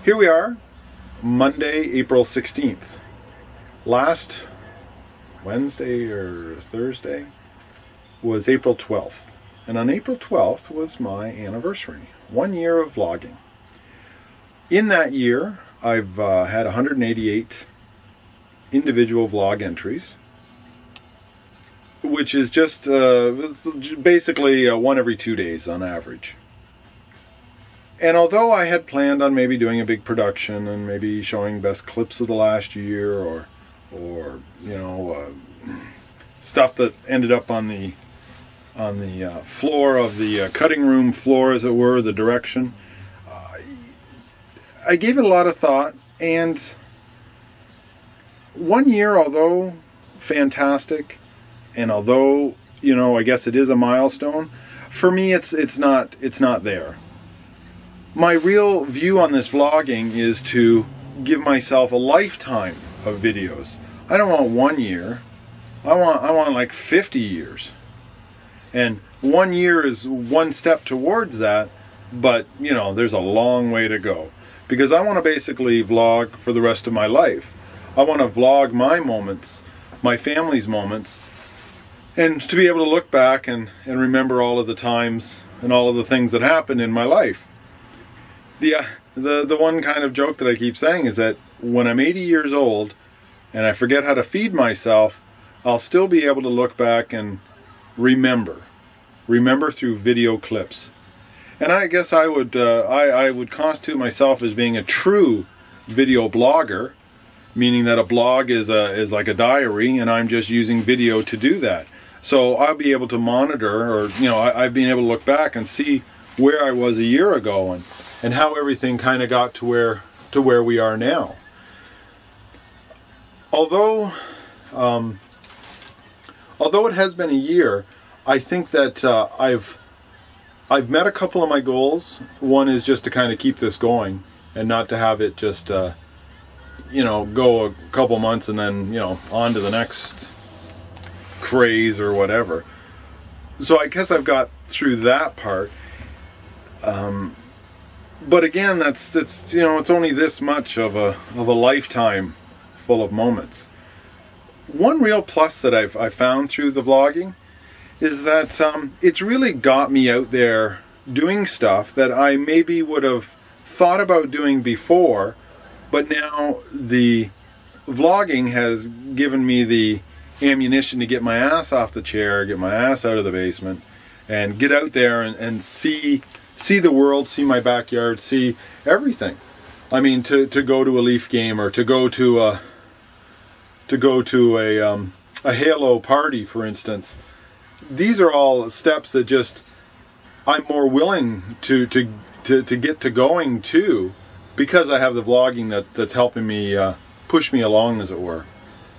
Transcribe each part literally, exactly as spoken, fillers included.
Here we are, Monday, April sixteenth. Last Wednesday or Thursday was April twelfth. And on April twelfth was my anniversary. One year of vlogging. In that year, I've uh, had one hundred eighty-eight individual vlog entries, which is just uh, basically uh, one every two days on average. And although I had planned on maybe doing a big production and maybe showing best clips of the last year, or, or you know, uh, stuff that ended up on the on the uh, floor of the uh, cutting room floor, as it were, the direction, uh, I gave it a lot of thought. And one year, although fantastic, and although, you know, I guess it is a milestone, for me, it's it's not it's not there. My real view on this vlogging is to give myself a lifetime of videos. I don't want one year. I want I want like fifty years. And one year is one step towards that, but you know, there's a long way to go. Because I want to basically vlog for the rest of my life. I want to vlog my moments, my family's moments, and to be able to look back and, and remember all of the times and all of the things that happened in my life. The, uh, the, the one kind of joke that I keep saying is that when I'm eighty years old and I forget how to feed myself, I'll still be able to look back and remember. Remember through video clips. And I guess I would, uh, I, I would constitute myself as being a true video blogger, meaning that a blog is, a, is like a diary, and I'm just using video to do that. So I'll be able to monitor, or, you know, I, I've been able to look back and see where I was a year ago, and, and how everything kind of got to where, to where we are now. Although, um, although it has been a year, I think that uh, I've, I've met a couple of my goals. One is just to kind of keep this going, and not to have it just, uh, you know, go a couple months and then, you know, on to the next craze or whatever. So I guess I've got through that part. Um, but again, that's, that's, you know, it's only this much of a, of a lifetime full of moments. One real plus that I've, I've found through the vlogging is that um, it's really got me out there doing stuff that I maybe would have thought about doing before, but now the vlogging has given me the ammunition to get my ass off the chair, get my ass out of the basement, and get out there and, and see see the world, see my backyard, see everything. I mean, to, to go to a Leaf game, or to go to a to go to a um, a Halo party, for instance. These are all steps that just I'm more willing to to to, to get to going to, because I have the vlogging that that's helping me uh, push me along, as it were.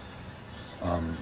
Um,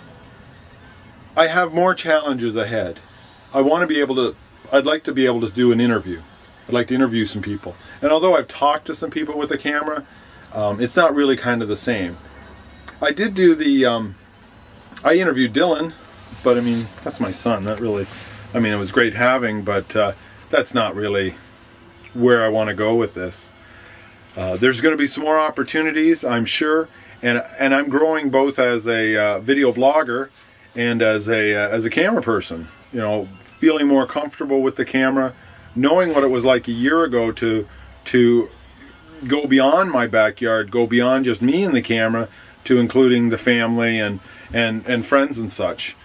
I have more challenges ahead. I want to be able to. I'd like to be able to do an interview. I'd like to interview some people. And although I've talked to some people with the camera, um, it's not really kind of the same. I did do the. Um, I interviewed Dylan. But I mean, that's my son. That really, I mean, it was great having, but uh, that's not really where I want to go with this. Uh, there's going to be some more opportunities, I'm sure, and and I'm growing both as a uh, video blogger and as a uh, as a camera person. You know, feeling more comfortable with the camera, knowing what it was like a year ago to to go beyond my backyard, go beyond just me and the camera, to including the family and and and friends and such.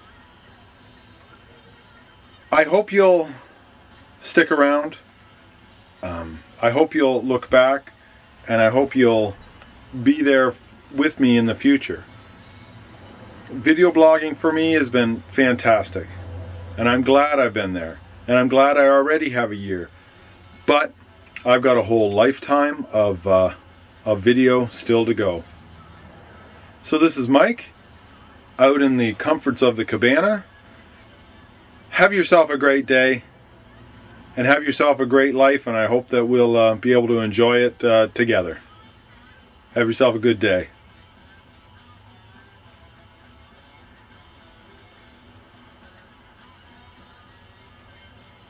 I hope you'll stick around. Um, I hope you'll look back, and I hope you'll be there with me in the future. Video blogging for me has been fantastic, and I'm glad I've been there, and I'm glad I already have a year. But I've got a whole lifetime of, uh, of video still to go. So this is Mike, out in the comforts of the cabana. Have yourself a great day, and have yourself a great life, and I hope that we'll uh, be able to enjoy it uh, together. Have yourself a good day.